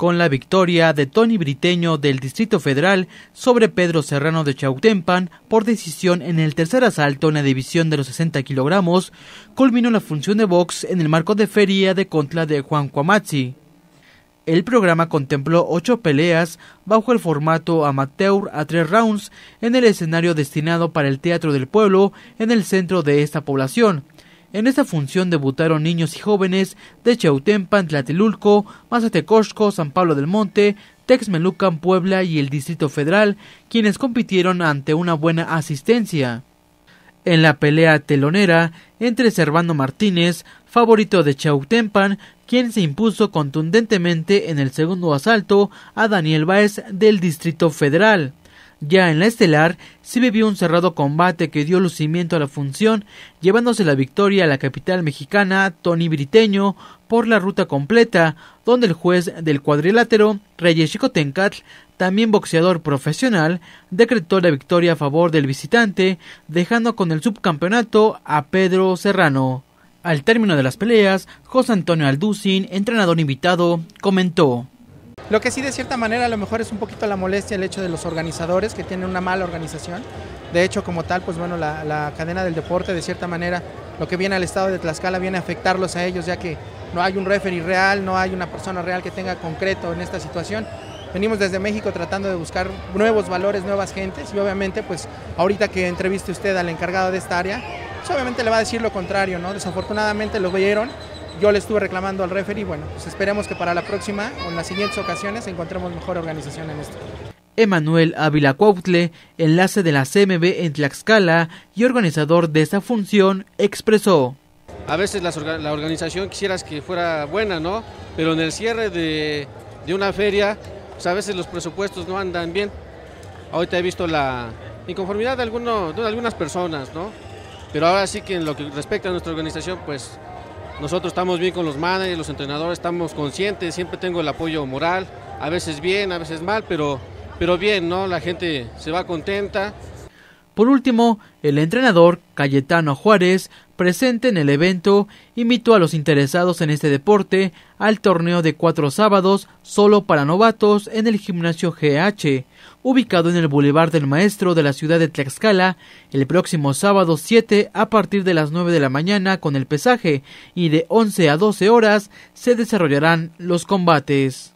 con la victoria de Tony Briteño del Distrito Federal sobre Pedro Serrano de Chautempan por decisión en el tercer asalto en la división de los 60 kilogramos, culminó la función de box en el marco de feria de Contla de Juan Cuamatzi. El programa contempló 8 peleas bajo el formato amateur a 3 rounds en el escenario destinado para el Teatro del Pueblo en el centro de esta población. En esta función debutaron niños y jóvenes de Chautempan, Tlatelulco, Mazatecosco, San Pablo del Monte, Texmelucan, Puebla y el Distrito Federal, quienes compitieron ante una buena asistencia. En la pelea telonera entre Servando Martínez, favorito de Chautempan, quien se impuso contundentemente en el segundo asalto a Daniel Báez del Distrito Federal. Ya en la estelar, se vivió un cerrado combate que dio lucimiento a la función, llevándose la victoria a la capital mexicana, Tony Briteño, por la ruta completa, donde el juez del cuadrilátero, Reyes Xicotencatl, también boxeador profesional, decretó la victoria a favor del visitante, dejando con el subcampeonato a Pedro Serrano. Al término de las peleas, José Antonio Alducin, entrenador invitado, comentó: lo que sí, de cierta manera, a lo mejor es un poquito la molestia el hecho de los organizadores, que tienen una mala organización. De hecho, como tal, pues bueno, la cadena del deporte, de cierta manera, lo que viene al estado de Tlaxcala viene a afectarlos a ellos, ya que no hay un referee real, no hay una persona real que tenga concreto en esta situación. Venimos desde México tratando de buscar nuevos valores, nuevas gentes, y obviamente, pues, ahorita que entreviste usted al encargado de esta área, pues obviamente le va a decir lo contrario, ¿no? Desafortunadamente lo vieron. Yo le estuve reclamando al referee, bueno, pues esperemos que para la próxima o en las siguientes ocasiones encontremos mejor organización en esto. Emanuel Ávila Cuautle, enlace de la CMB en Tlaxcala y organizador de esta función, expresó: a veces la organización quisieras que fuera buena, ¿no? Pero en el cierre de una feria, pues a veces los presupuestos no andan bien. Ahorita he visto la inconformidad de algunas personas, ¿no? Pero ahora sí que en lo que respecta a nuestra organización, pues nosotros estamos bien con los managers, los entrenadores, estamos conscientes, siempre tengo el apoyo moral, a veces bien, a veces mal, pero bien, ¿no? La gente se va contenta. Por último, el entrenador Cayetano Juárez, presente en el evento, invitó a los interesados en este deporte al torneo de 4 sábados solo para novatos en el gimnasio GH, ubicado en el Boulevard del Maestro de la ciudad de Tlaxcala, el próximo sábado 7 a partir de las 9 de la mañana con el pesaje, y de 11 a 12 horas se desarrollarán los combates.